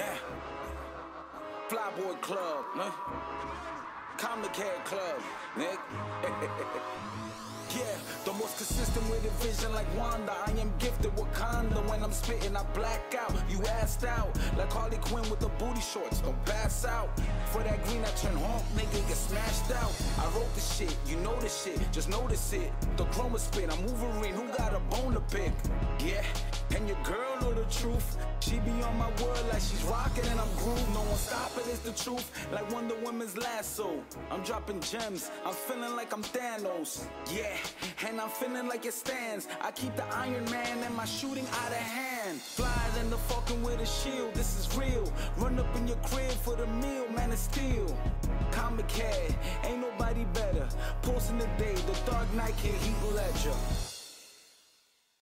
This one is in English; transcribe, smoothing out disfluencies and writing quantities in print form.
Yeah. Flyboy Club, man. ComicHead Club, nigga. Yeah, the most consistent with a vision like Wanda. I am gifted Wakanda. When I'm spitting, I black out. You assed out like Harley Quinn with the booty shorts. Don't pass out. For that green, I turn honk, nigga, get smashed out. I wrote the shit, you know the shit, just notice it. The chroma spit, I'm Wolverine, who got a bone to pick? Yeah. And your girl know the truth. She be on my word like she's rocking and I'm grooved. No one stop it, it's the truth. Like Wonder Woman's lasso. I'm dropping gems, I'm feeling like I'm Thanos. Yeah, and I'm feeling like it stands. I keep the Iron Man and my shooting out of hand. Flyer than the fucking with a shield, this is real. Run up in your crib for the meal, man, it's steel. ComicHead, ain't nobody better. Pulsing the day, the Dark Knight, Heath Ledger.